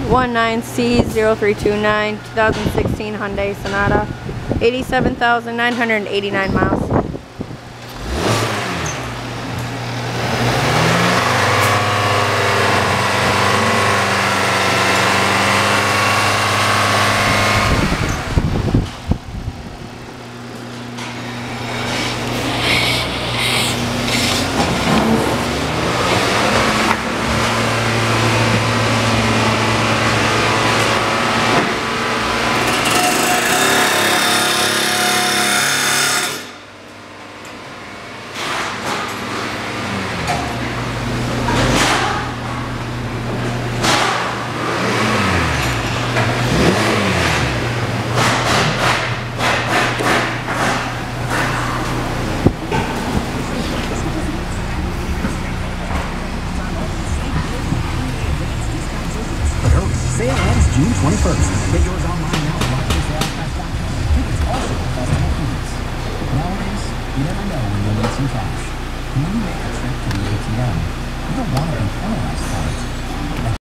19C0329 2016 Hyundai Sonata, 87,989 miles. Sale ends June 21st. Get yours online now at rockfishsalesfest.com. Tickets also cost more fees. Nowadays, you never know when you'll need some cash. When you make a trip to the ATM, you don't want to be penalized.